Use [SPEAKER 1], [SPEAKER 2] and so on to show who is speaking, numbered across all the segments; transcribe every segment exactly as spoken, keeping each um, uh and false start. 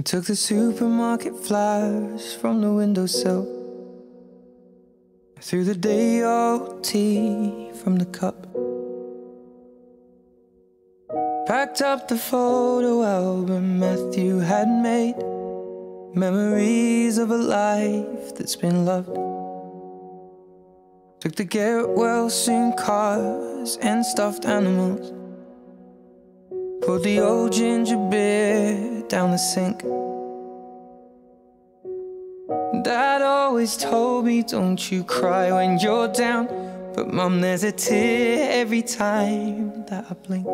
[SPEAKER 1] took the supermarket flowers from the windowsill. I threw the day-old tea from the cup. Packed up the photo album Matthew had made, memories of a life that's been loved. Took the get well soon cars and stuffed animals. Poured the old ginger beer down the sink. Dad always told me, don't you cry when you're down, but Mum, there's a tear every time that I blink.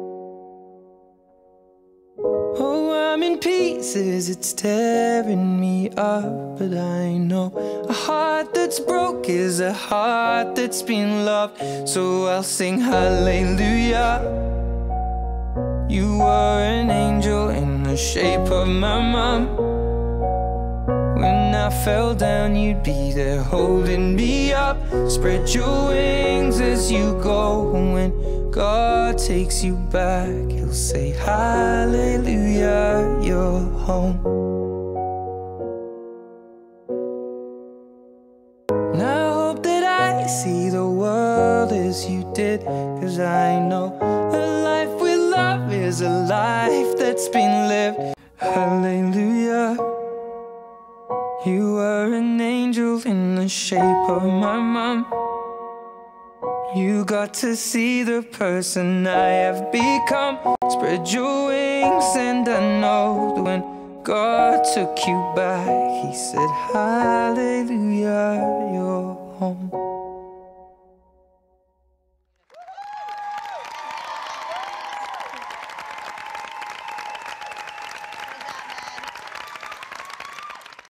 [SPEAKER 1] Oh, I'm in pieces, it's tearing me up, but I know a heart that's broke is a heart that's been loved. So I'll sing hallelujah. You were an angel in the shape of my mum. When I fell down, you'd be there holding me up. Spread your wings as you go, and when God takes you back, He'll say hallelujah, you're home. And I hope that I see the world as you did, 'cause I know a life with love is a life that's been lived. Hallelujah. You were an angel in the shape of my mum. You got to see the person I have become. Spread your wings and I know that when God took you back, He said hallelujah, you're home.